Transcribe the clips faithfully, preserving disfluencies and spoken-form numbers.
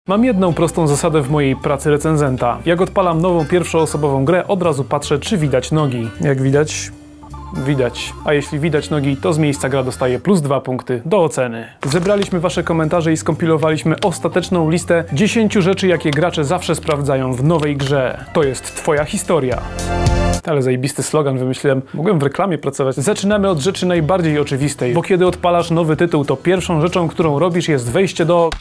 Mam jedną prostą zasadę w mojej pracy recenzenta. Jak odpalam nową pierwszoosobową grę, od razu patrzę, czy widać nogi. Jak widać... Widać. A jeśli widać nogi, to z miejsca gra dostaje plus dwa punkty do oceny. Zebraliśmy wasze komentarze i skompilowaliśmy ostateczną listę dziesięciu rzeczy, jakie gracze zawsze sprawdzają w nowej grze. To jest twoja historia. Ale zajebisty slogan wymyśliłem. Mogłem w reklamie pracować. Zaczynamy od rzeczy najbardziej oczywistej, bo kiedy odpalasz nowy tytuł, to pierwszą rzeczą, którą robisz, jest wejście do...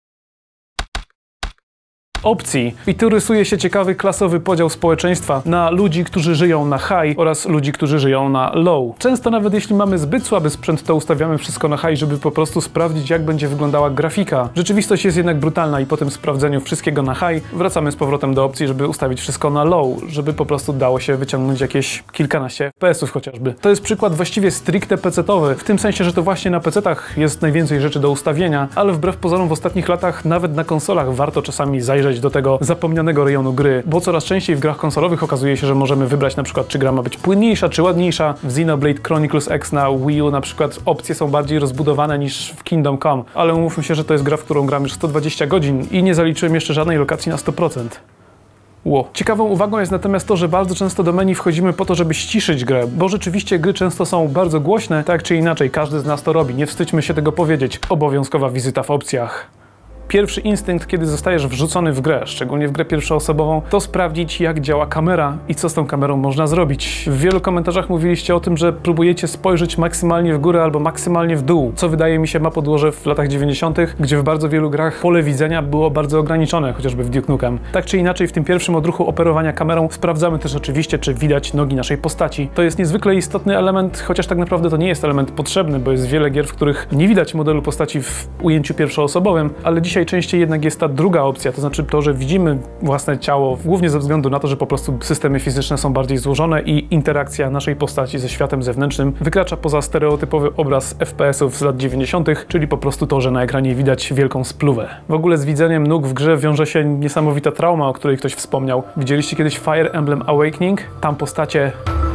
opcji. I tu rysuje się ciekawy klasowy podział społeczeństwa na ludzi, którzy żyją na high oraz ludzi, którzy żyją na low. Często nawet jeśli mamy zbyt słaby sprzęt, to ustawiamy wszystko na high, żeby po prostu sprawdzić, jak będzie wyglądała grafika. Rzeczywistość jest jednak brutalna i po tym sprawdzeniu wszystkiego na high wracamy z powrotem do opcji, żeby ustawić wszystko na low, żeby po prostu dało się wyciągnąć jakieś kilkanaście F P S-ów chociażby. To jest przykład właściwie stricte pecetowy, w tym sensie, że to właśnie na pecetach jest najwięcej rzeczy do ustawienia, ale wbrew pozorom w ostatnich latach nawet na konsolach warto czasami zajrzeć do tego zapomnianego rejonu gry, bo coraz częściej w grach konsolowych okazuje się, że możemy wybrać na przykład, czy gra ma być płynniejsza, czy ładniejsza. W Xenoblade Chronicles X na Wii U na przykład opcje są bardziej rozbudowane niż w Kingdom Come, ale umówmy się, że to jest gra, w którą gram już sto dwadzieścia godzin i nie zaliczyłem jeszcze żadnej lokacji na sto procent. Wow. Ciekawą uwagą jest natomiast to, że bardzo często do menu wchodzimy po to, żeby ściszyć grę, bo rzeczywiście gry często są bardzo głośne, tak czy inaczej, każdy z nas to robi, nie wstydźmy się tego powiedzieć. Obowiązkowa wizyta w opcjach. Pierwszy instynkt, kiedy zostajesz wrzucony w grę, szczególnie w grę pierwszoosobową, to sprawdzić, jak działa kamera i co z tą kamerą można zrobić. W wielu komentarzach mówiliście o tym, że próbujecie spojrzeć maksymalnie w górę albo maksymalnie w dół, co wydaje mi się ma podłoże w latach dziewięćdziesiątych, gdzie w bardzo wielu grach pole widzenia było bardzo ograniczone, chociażby w Duke Nukem. Tak czy inaczej, w tym pierwszym odruchu operowania kamerą sprawdzamy też oczywiście, czy widać nogi naszej postaci. To jest niezwykle istotny element, chociaż tak naprawdę to nie jest element potrzebny, bo jest wiele gier, w których nie widać modelu postaci w ujęciu pierwszoosobowym, ale dzisiaj Dzisiaj częściej jednak jest ta druga opcja, to znaczy to, że widzimy własne ciało, głównie ze względu na to, że po prostu systemy fizyczne są bardziej złożone i interakcja naszej postaci ze światem zewnętrznym wykracza poza stereotypowy obraz F P S-ów z lat dziewięćdziesiątych, czyli po prostu to, że na ekranie widać wielką spluwę. W ogóle z widzeniem nóg w grze wiąże się niesamowita trauma, o której ktoś wspomniał. Widzieliście kiedyś Fire Emblem Awakening? Tam postacie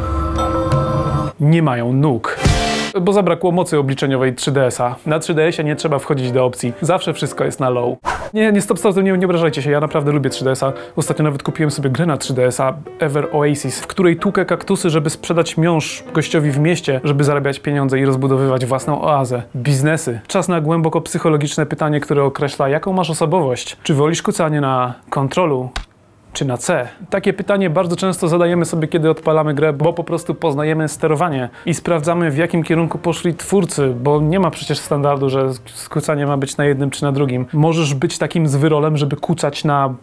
nie mają nóg. Bo zabrakło mocy obliczeniowej trzy D S a. Na trzy D S ie nie trzeba wchodzić do opcji. Zawsze wszystko jest na low. Nie, nie stop, stop, nie, nie obrażajcie się, ja naprawdę lubię trzy D S a. Ostatnio nawet kupiłem sobie grę na trzy D S a, Ever Oasis, w której tłukę kaktusy, żeby sprzedać miąższ gościowi w mieście, żeby zarabiać pieniądze i rozbudowywać własną oazę. Biznesy. Czas na głęboko psychologiczne pytanie, które określa, jaką masz osobowość. Czy wolisz kucanie na kontrolu, czy na C? Takie pytanie bardzo często zadajemy sobie, kiedy odpalamy grę, bo po prostu poznajemy sterowanie i sprawdzamy, w jakim kierunku poszli twórcy, bo nie ma przecież standardu, że kucanie ma być na jednym czy na drugim. Możesz być takim zwyrolem, żeby kucać na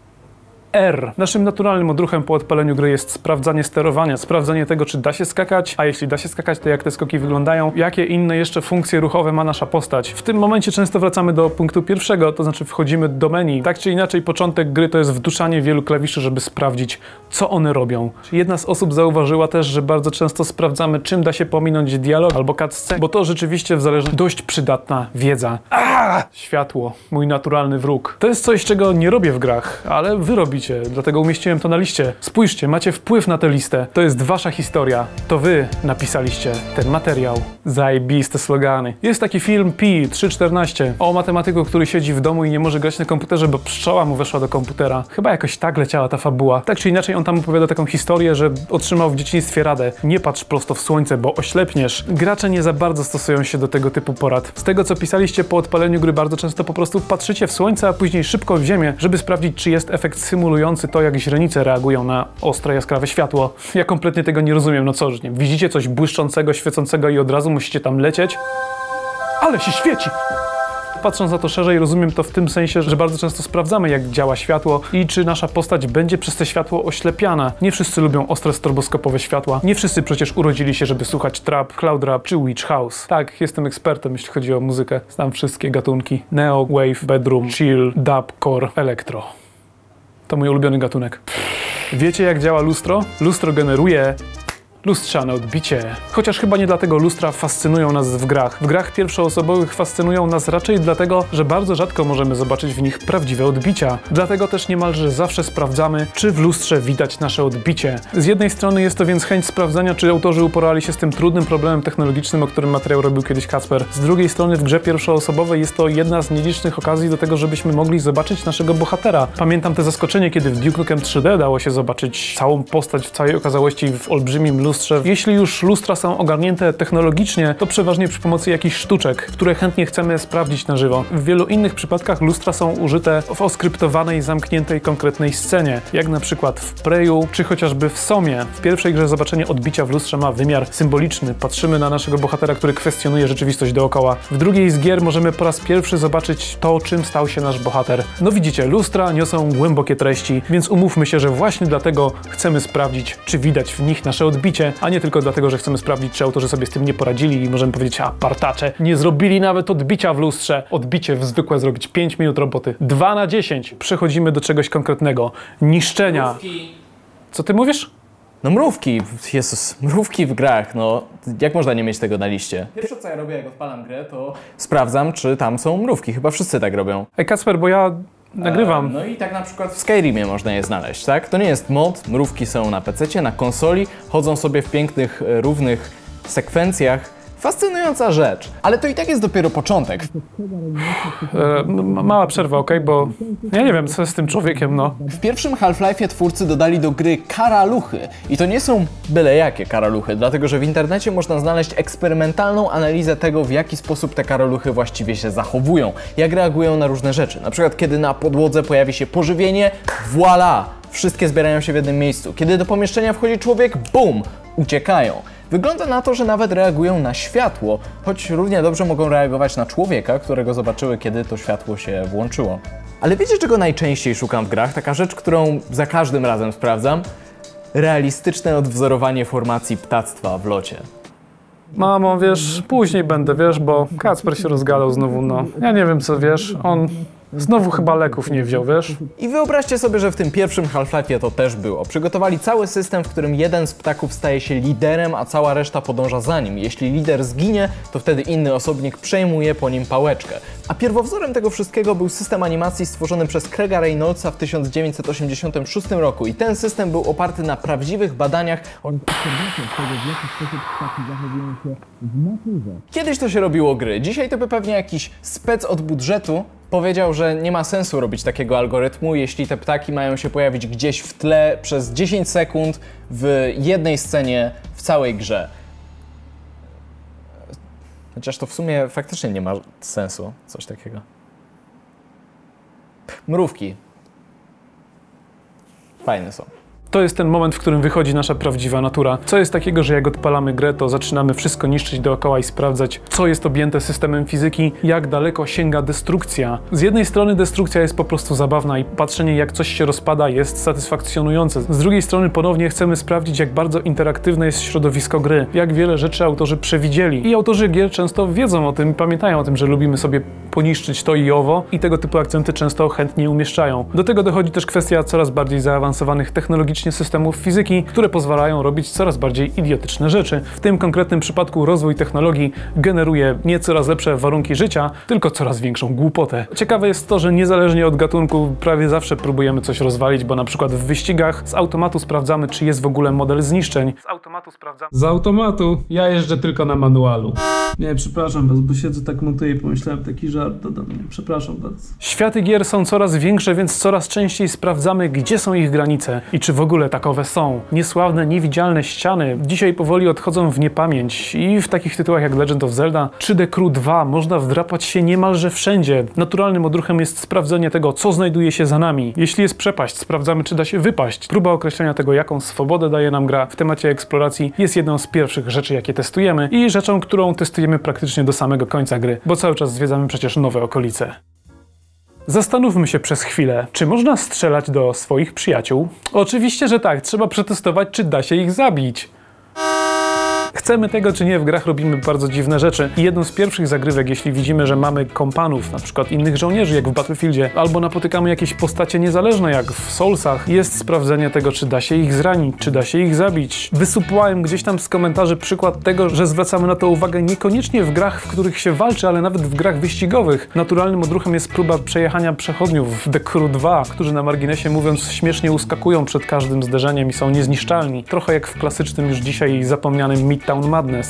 R. Naszym naturalnym odruchem po odpaleniu gry jest sprawdzanie sterowania, sprawdzanie tego, czy da się skakać, a jeśli da się skakać, to jak te skoki wyglądają, jakie inne jeszcze funkcje ruchowe ma nasza postać. W tym momencie często wracamy do punktu pierwszego, to znaczy wchodzimy do menu. Tak czy inaczej, początek gry to jest wduszanie wielu klawiszy, żeby sprawdzić, co one robią. Jedna z osób zauważyła też, że bardzo często sprawdzamy, czym da się pominąć dialog albo cutscene, bo to rzeczywiście w zależności dość przydatna wiedza. Aaaa! Światło, mój naturalny wróg. To jest coś, czego nie robię w grach, ale wy robicie. Dlatego umieściłem to na liście. Spójrzcie, macie wpływ na tę listę. To jest wasza historia. To wy napisaliście ten materiał. Zajebiste slogany. Jest taki film Pi trzy czternaście o matematyku, który siedzi w domu i nie może grać na komputerze, bo pszczoła mu weszła do komputera. Chyba jakoś tak leciała ta fabuła. Tak czy inaczej, on tam opowiada taką historię, że otrzymał w dzieciństwie radę. Nie patrz prosto w słońce, bo oślepniesz. Gracze nie za bardzo stosują się do tego typu porad. Z tego, co pisaliście po odpaleniu gry, bardzo często po prostu patrzycie w słońce, a później szybko w ziemię, żeby sprawdzić, czy jest efekt symulujący to, jak źrenice reagują na ostre, jaskrawe światło. Ja kompletnie tego nie rozumiem. No co, że nie? Widzicie coś błyszczącego, świecącego i od razu musicie tam lecieć? Ale się świeci! Patrząc na to szerzej, rozumiem to w tym sensie, że bardzo często sprawdzamy, jak działa światło i czy nasza postać będzie przez te światło oślepiana. Nie wszyscy lubią ostre stroboskopowe światła. Nie wszyscy przecież urodzili się, żeby słuchać trap, cloud rap czy witch house. Tak, jestem ekspertem, jeśli chodzi o muzykę. Znam wszystkie gatunki. Neo, wave, bedroom, chill, dub, core, elektro. To mój ulubiony gatunek. Wiecie, jak działa lustro? Lustro generuje Lustrzane odbicie. Chociaż chyba nie dlatego lustra fascynują nas w grach. W grach pierwszoosobowych fascynują nas raczej dlatego, że bardzo rzadko możemy zobaczyć w nich prawdziwe odbicia. Dlatego też niemalże zawsze sprawdzamy, czy w lustrze widać nasze odbicie. Z jednej strony jest to więc chęć sprawdzania, czy autorzy uporali się z tym trudnym problemem technologicznym, o którym materiał robił kiedyś Kacper. Z drugiej strony w grze pierwszoosobowej jest to jedna z nielicznych okazji do tego, żebyśmy mogli zobaczyć naszego bohatera. Pamiętam te zaskoczenie, kiedy w Duke Nukem trzy D dało się zobaczyć całą postać w całej okazałości w olbrzymim lustrze. Jeśli już lustra są ogarnięte technologicznie, to przeważnie przy pomocy jakichś sztuczek, które chętnie chcemy sprawdzić na żywo. W wielu innych przypadkach lustra są użyte w oskryptowanej, zamkniętej, konkretnej scenie, jak na przykład w Preyu, czy chociażby w Somie. W pierwszej grze zobaczenie odbicia w lustrze ma wymiar symboliczny. Patrzymy na naszego bohatera, który kwestionuje rzeczywistość dookoła. W drugiej z gier możemy po raz pierwszy zobaczyć to, czym stał się nasz bohater. No widzicie, lustra niosą głębokie treści, więc umówmy się, że właśnie dlatego chcemy sprawdzić, czy widać w nich nasze odbicie, a nie tylko dlatego, że chcemy sprawdzić, czy autorzy sobie z tym nie poradzili i możemy powiedzieć, a partacze, nie zrobili nawet odbicia w lustrze. Odbicie w zwykłe zrobić pięć minut roboty. dwa na dziesięć. Przechodzimy do czegoś konkretnego. Niszczenia. Mrówki. Co ty mówisz? No mrówki, Jezus, mrówki w grach, no jak można nie mieć tego na liście? Pierwsze co ja robię, jak odpalam grę, to sprawdzam, czy tam są mrówki. Chyba wszyscy tak robią. Ej Kacper, bo ja nagrywam. E, no i tak na przykład w Skyrimie można je znaleźć, tak? To nie jest mod, mrówki są na pececie, na konsoli, chodzą sobie w pięknych, równych sekwencjach. Fascynująca rzecz, ale to i tak jest dopiero początek. E, mała przerwa, ok? Bo ja nie wiem, co jest z tym człowiekiem, no. W pierwszym Half-Life'ie twórcy dodali do gry karaluchy. I to nie są byle jakie karaluchy, dlatego że w internecie można znaleźć eksperymentalną analizę tego, w jaki sposób te karaluchy właściwie się zachowują, jak reagują na różne rzeczy. Na przykład, kiedy na podłodze pojawi się pożywienie, voilà! Wszystkie zbierają się w jednym miejscu. Kiedy do pomieszczenia wchodzi człowiek, bum! Uciekają. Wygląda na to, że nawet reagują na światło, choć równie dobrze mogą reagować na człowieka, którego zobaczyły, kiedy to światło się włączyło. Ale wiecie, czego najczęściej szukam w grach? Taka rzecz, którą za każdym razem sprawdzam? Realistyczne odwzorowanie formacji ptactwa w locie. Mamo, wiesz, później będę, wiesz, bo Kacper się rozgadał znowu, no. Ja nie wiem, co wiesz, on znowu chyba leków nie wziął, wiesz? I wyobraźcie sobie, że w tym pierwszym Half-Life'ie to też było. Przygotowali cały system, w którym jeden z ptaków staje się liderem, a cała reszta podąża za nim. Jeśli lider zginie, to wtedy inny osobnik przejmuje po nim pałeczkę. A pierwowzorem tego wszystkiego był system animacji stworzony przez Craiga Reynoldsa w tysiąc dziewięćset osiemdziesiątym szóstym roku. I ten system był oparty na prawdziwych badaniach o Kiedyś to się robiło gry, dzisiaj to by pewnie jakiś spec od budżetu powiedział, że nie ma sensu robić takiego algorytmu, jeśli te ptaki mają się pojawić gdzieś w tle przez dziesięć sekund w jednej scenie w całej grze. Chociaż to w sumie faktycznie nie ma sensu, coś takiego. Mrówki. Fajne są. To jest ten moment, w którym wychodzi nasza prawdziwa natura. Co jest takiego, że jak odpalamy grę, to zaczynamy wszystko niszczyć dookoła i sprawdzać, co jest objęte systemem fizyki, jak daleko sięga destrukcja. Z jednej strony destrukcja jest po prostu zabawna i patrzenie, jak coś się rozpada, jest satysfakcjonujące. Z drugiej strony ponownie chcemy sprawdzić, jak bardzo interaktywne jest środowisko gry, jak wiele rzeczy autorzy przewidzieli. I autorzy gier często wiedzą o tym, pamiętają o tym, że lubimy sobie poniszczyć to i owo i tego typu akcenty często chętnie umieszczają. Do tego dochodzi też kwestia coraz bardziej zaawansowanych technologicznie systemów fizyki, które pozwalają robić coraz bardziej idiotyczne rzeczy. W tym konkretnym przypadku rozwój technologii generuje nie coraz lepsze warunki życia, tylko coraz większą głupotę. Ciekawe jest to, że niezależnie od gatunku prawie zawsze próbujemy coś rozwalić, bo na przykład w wyścigach z automatu sprawdzamy, czy jest w ogóle model zniszczeń. Z automatu sprawdzamy. Z automatu? Ja jeżdżę tylko na manualu. Nie, przepraszam was, bo siedzę tak montuję i pomyślałem taki żart do mnie. Przepraszam bardzo. Światy gier są coraz większe, więc coraz częściej sprawdzamy, gdzie są ich granice i czy w ogóle takowe są. Niesławne, niewidzialne ściany dzisiaj powoli odchodzą w niepamięć i w takich tytułach jak Legend of Zelda, trzy D Crew dwa można wdrapać się niemalże wszędzie. Naturalnym odruchem jest sprawdzenie tego, co znajduje się za nami. Jeśli jest przepaść, sprawdzamy, czy da się wypaść. Próba określenia tego, jaką swobodę daje nam gra w temacie eksploracji jest jedną z pierwszych rzeczy, jakie testujemy i rzeczą, którą testujemy praktycznie do samego końca gry, bo cały czas zwiedzamy przecież nowe okolice. Zastanówmy się przez chwilę, czy można strzelać do swoich przyjaciół? Oczywiście, że tak, trzeba przetestować, czy da się ich zabić. Chcemy tego czy nie, w grach robimy bardzo dziwne rzeczy. I jedną z pierwszych zagrywek, jeśli widzimy, że mamy kompanów, na przykład innych żołnierzy, jak w Battlefieldzie, albo napotykamy jakieś postacie niezależne, jak w Soulsach, jest sprawdzenie tego, czy da się ich zranić, czy da się ich zabić. Wysupłałem gdzieś tam z komentarzy przykład tego, że zwracamy na to uwagę niekoniecznie w grach, w których się walczy, ale nawet w grach wyścigowych. Naturalnym odruchem jest próba przejechania przechodniów w The Crew dwa, którzy na marginesie mówiąc śmiesznie uskakują przed każdym zderzeniem i są niezniszczalni. Trochę jak w klasycznym już dzisiaj zapomnianym Midtown Madness.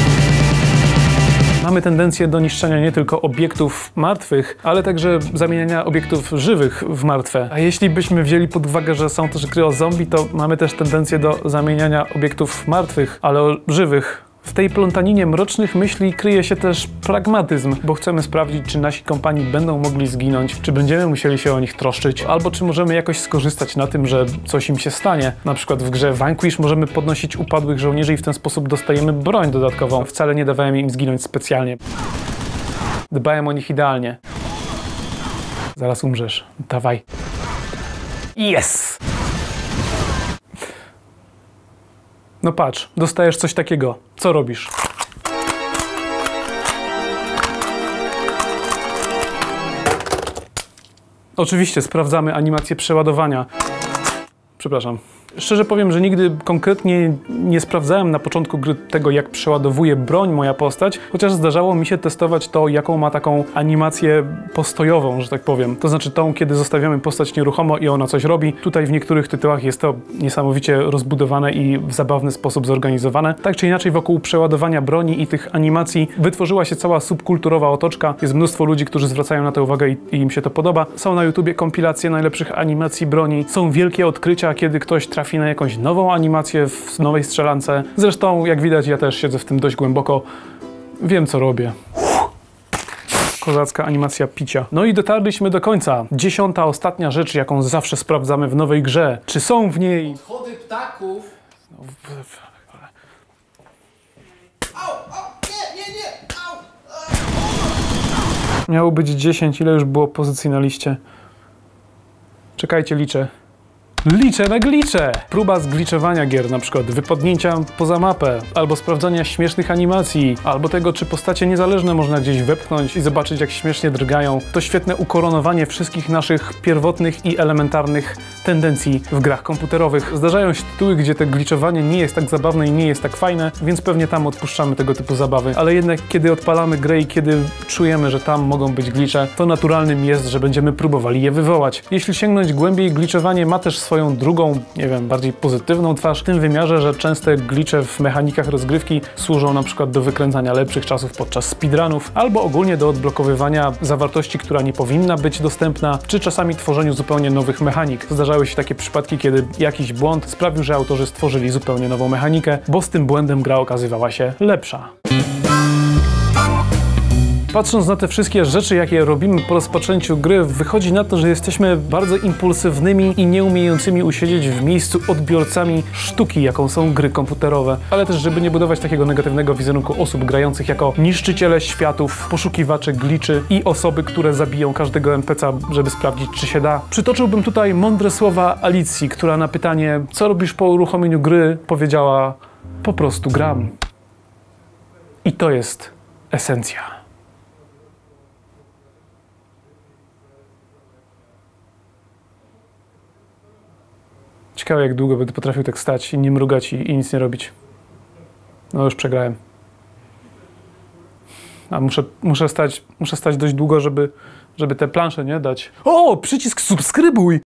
Mamy tendencję do niszczenia nie tylko obiektów martwych, ale także zamieniania obiektów żywych w martwe. A jeśli byśmy wzięli pod uwagę, że są też gry o zombie, to mamy też tendencję do zamieniania obiektów martwych, ale o żywych. W tej plątaninie mrocznych myśli kryje się też pragmatyzm, bo chcemy sprawdzić, czy nasi kompani będą mogli zginąć, czy będziemy musieli się o nich troszczyć, albo czy możemy jakoś skorzystać na tym, że coś im się stanie. Na przykład w grze Vanquish możemy podnosić upadłych żołnierzy i w ten sposób dostajemy broń dodatkową. Wcale nie dawałem im zginąć specjalnie. Dbałem o nich idealnie. Zaraz umrzesz. Dawaj. Yes! No patrz, dostajesz coś takiego. Co robisz? Oczywiście sprawdzamy animację przeładowania. Przepraszam. Szczerze powiem, że nigdy konkretnie nie sprawdzałem na początku gry tego, jak przeładowuje broń moja postać, chociaż zdarzało mi się testować to, jaką ma taką animację postojową, że tak powiem. To znaczy tą, kiedy zostawiamy postać nieruchomo i ona coś robi. Tutaj w niektórych tytułach jest to niesamowicie rozbudowane i w zabawny sposób zorganizowane. Tak czy inaczej wokół przeładowania broni i tych animacji wytworzyła się cała subkulturowa otoczka. Jest mnóstwo ludzi, którzy zwracają na to uwagę i, i im się to podoba. Są na YouTubie kompilacje najlepszych animacji broni. Są wielkie odkrycia, kiedy ktoś trafi na jakąś nową animację w nowej strzelance. Zresztą, jak widać, ja też siedzę w tym dość głęboko. Wiem, co robię. Kozacka animacja picia. No i dotarliśmy do końca. Dziesiąta, ostatnia rzecz, jaką zawsze sprawdzamy w nowej grze. Czy są w niej... Odchody ptaków. Au, au, nie, nie, nie, au. Miało być dziesięć, ile już było pozycji na liście? Czekajcie, liczę. Liczę na glicze! Próba zgliczowania gier, na przykład wypadnięcia poza mapę, albo sprawdzania śmiesznych animacji, albo tego, czy postacie niezależne można gdzieś wepchnąć i zobaczyć, jak śmiesznie drgają. To świetne ukoronowanie wszystkich naszych pierwotnych i elementarnych tendencji w grach komputerowych. Zdarzają się tytuły, gdzie to gliczowanie nie jest tak zabawne i nie jest tak fajne, więc pewnie tam odpuszczamy tego typu zabawy. Ale jednak, kiedy odpalamy grę i kiedy czujemy, że tam mogą być glicze, to naturalnym jest, że będziemy próbowali je wywołać. Jeśli sięgnąć głębiej, gliczowanie ma też swoją drugą, nie wiem, bardziej pozytywną twarz, w tym wymiarze, że częste glicze w mechanikach rozgrywki służą na przykład do wykręcania lepszych czasów podczas speedrunów, albo ogólnie do odblokowywania zawartości, która nie powinna być dostępna, czy czasami tworzeniu zupełnie nowych mechanik. Zdarzały się takie przypadki, kiedy jakiś błąd sprawił, że autorzy stworzyli zupełnie nową mechanikę, bo z tym błędem gra okazywała się lepsza. Patrząc na te wszystkie rzeczy, jakie robimy po rozpoczęciu gry, wychodzi na to, że jesteśmy bardzo impulsywnymi i nieumiejącymi usiedzieć w miejscu odbiorcami sztuki, jaką są gry komputerowe. Ale też, żeby nie budować takiego negatywnego wizerunku osób grających jako niszczyciele światów, poszukiwacze gliczy i osoby, które zabiją każdego en pe ce a, żeby sprawdzić, czy się da. Przytoczyłbym tutaj mądre słowa Alicji, która na pytanie, co robisz po uruchomieniu gry, powiedziała, po prostu gram. I to jest esencja. Ciekawe, jak długo będę potrafił tak stać i nie mrugać i, i nic nie robić. No już przegrałem. A muszę, muszę, stać, muszę stać dość długo, żeby, żeby te plansze nie dać. O, przycisk subskrybuj!